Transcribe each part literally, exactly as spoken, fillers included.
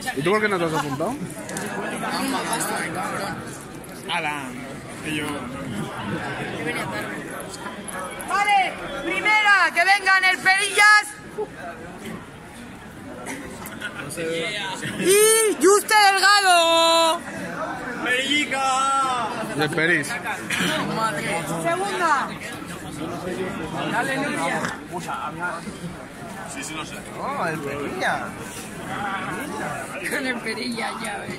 ¿Y tú por qué no te has apuntado? Alan, que yo... Vale, primera, que vengan el Perillas y Juste Delgado. ¡Perillica! De Peris. Segunda. Dale, Nuria. Sí, sí, lo sé. Oh, el Perilla. Con el Perilla ya, ves.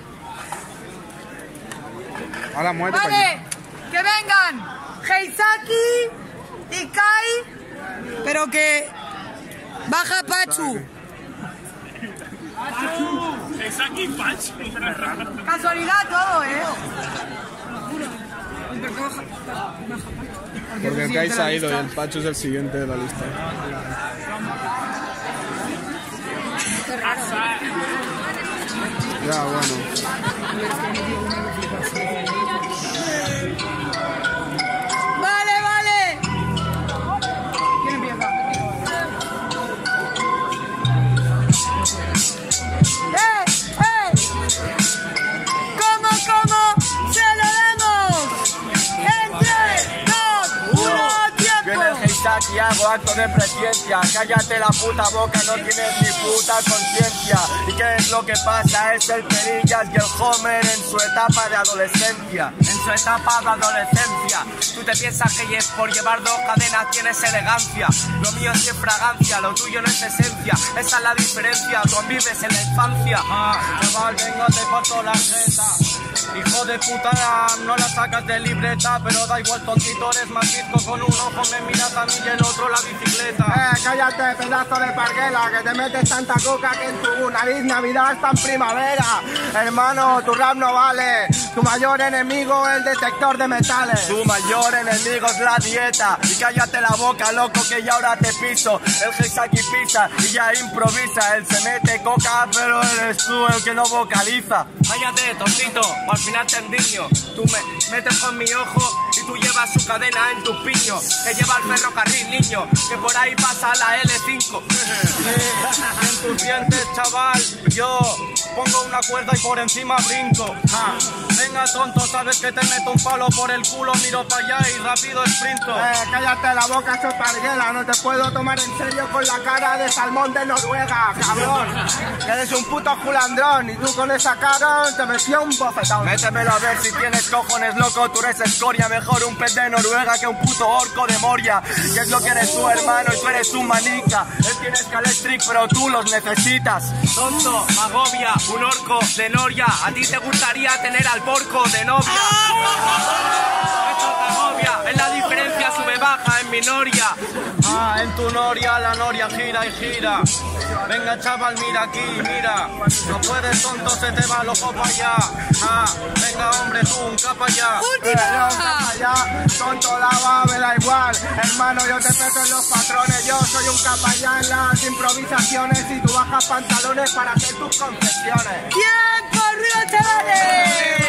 Ahora muere para allá. Vale, que vengan Heizaki y Kai, pero que baja Pachu. Heizaki Pachu. Casualidad todo, ¿eh? Porque el Kai se ha ido y el Pachu es el siguiente de la lista. Ya, bueno. Vale, vale. ¿Quién empieza? ¡Eh! ¡Eh! ¿Cómo, cómo se lo damos? En tres, dos, uno, tiempo. Viene el Heizaki y hago acto de presencia. Cállate la puta boca, no tienes ni puta conciencia. ¿Y qué es lo que pasa? Es el Perillas y el Homer en su etapa de adolescencia. En su etapa de adolescencia. Tú te piensas que por llevar dos cadenas tienes elegancia. Lo mío es sin fragancia, lo tuyo no es esencia. Esa es la diferencia, tú vives en la infancia. Ah, chaval, venga, te corto la jeta. Hijo de puta, no la sacas de libreta, pero da igual, tontito, eres más disco. Con un ojo me miras a mí y el otro la bicicleta. Eh, cállate, pedazo de parguela, que te metes tanta coca que en tu nariz Navidad está en primavera. Hermano, tu rap no vale, tu mayor enemigo es el detector de metales. Tu mayor enemigo es la dieta, y cállate la boca, loco, que ya ahora te piso. El Heizaki pisa y ya improvisa, él se mete coca, pero eres tú el que no vocaliza. Cállate, tontito, al final te endiño. Tú me metes con mi ojo y tú llevas su cadena en tu piño. Que lleva el ferrocarril, niño, que por ahí pasa la L cinco. En tus dientes, chaval, yo pongo una cuerda y por encima brinco. Ah, venga, tonto, sabes que te meto un palo por el culo, miro para allá y rápido sprinto. Eh, cállate la boca, choparguela, no te puedo tomar en serio con la cara de salmón de Noruega, cabrón. Eres un puto culandrón y tú con esa cara te metí un bofetón. Métemelo a ver si tienes cojones, loco, tú eres escoria, mejor un pez de Noruega que un puto orco de Moria. ¿Qué es lo que eres tú, hermano? Y tú eres un manica. Él tiene Scalestric, pero tú los necesitas. Tonto, agobia, un orco de Noria. A ti te gustaría tener al porco de novia. Esto te agobia, es la diferencia, sube baja en mi noria. Ah, en tu noria la noria gira y gira. Venga, chaval, mira aquí, mira. No puedes, tonto, se te va el ojo para allá. Ah, venga, hombre, tú, un capa allá. ¡Última! Un capa allá, tonto, la va, me da igual. Hermano, yo te peto en los patrones. Yo soy un capa allá en las improvisaciones y tú bajas pantalones para hacer tus confesiones. ¡Tiempo, arriba, chavales!